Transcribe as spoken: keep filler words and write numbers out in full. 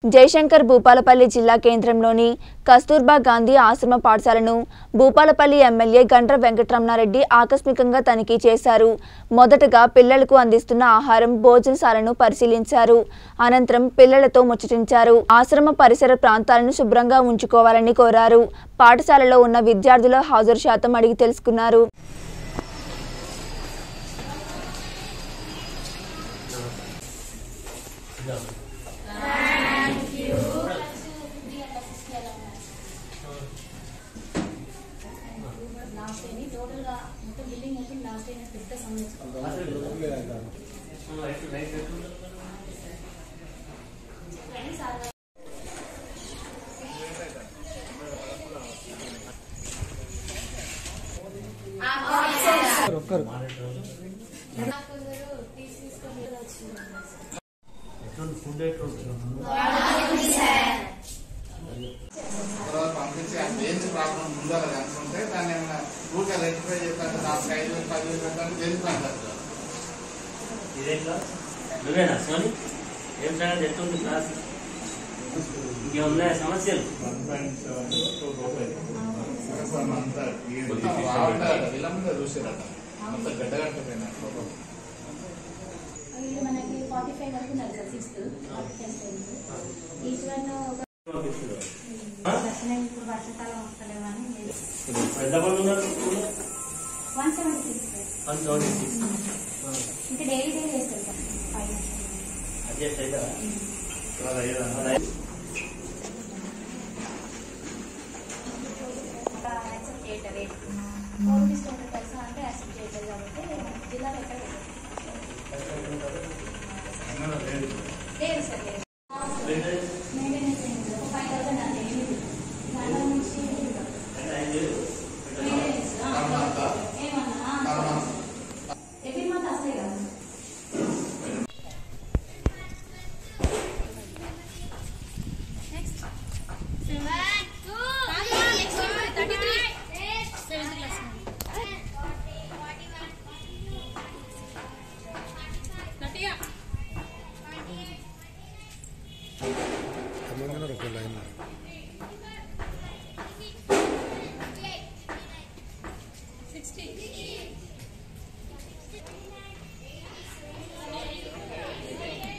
జయశంకర్ భూపాలపల్లి జిల్లా కేంద్రంలోని కస్తూర్బా గాంధీ ఆశ్రమ పాఠశాలను భూపాలపల్లి ఎమ్మెల్యే గండ్ర వెంకటరమణారెడ్డి ఆకస్మికంగా తనిఖీ చేశారు. మొదటగా పిల్లలకు అందిస్తున్న ఆహారం భోజనశాలను పరిశీలించారు. అనంతరం పిల్లలతో ముచ్చటించారు. ఆశ్రమ పరిసర ప్రాంతాలను శుభ్రంగా ఉంచుకోవాలని కోరారు. పాఠశాలలో ఉన్న విద్యార్థుల హాజరు శాతం అడిగి తెలుసుకున్నారు. పంపించి దేనికి ప్రాబ్లం ఉందో అది అనుకుంటే దాన్ని ఏమైనా ఊరికే రెక్టిఫై చేస్తాను నాలుగు ఐదు వేలు పది వేలు పెట్టాను దేనికి అంటారు. ఇదేట్లా నువ్వేనా సోని ఏం సంగతి ఎట్లుంది క్లాస్ ఇంకేమున్నాయా సమస్యలు? విలంబ చూసారట అంత గడ్డగట్టపోయినా మనకి ఫార్టీ ఫైవ్ వరకు ఉన్నారు సార్. సిక్స్త్ ఈచ్ వన్ దర్శనం ఇప్పుడు వర్షకాలం వస్తలేమని ఎంతమంది ఉన్నారు? One seventy six one seventy six ఇంకా డైలీ డైలీ వేస్తారు సార్. ఫైవ్ అడ్జస్ట్ అవుతారా? యాక్సెప్ట్ చేయటరే ఫోర్ రూపీస్ ట్వంటీ పైసా అంటే యాక్సెప్ట్ చేయలేదు కాబట్టి జిల్లాలో ఎక్కడ లేదు సార్. లేదు మెయింటెనెన్స్ అయింది ఒక ఫైవ్ థౌసండ్ అంటే దాంట్లో నుంచి మెయింటెనెన్స్ ఏమన్నా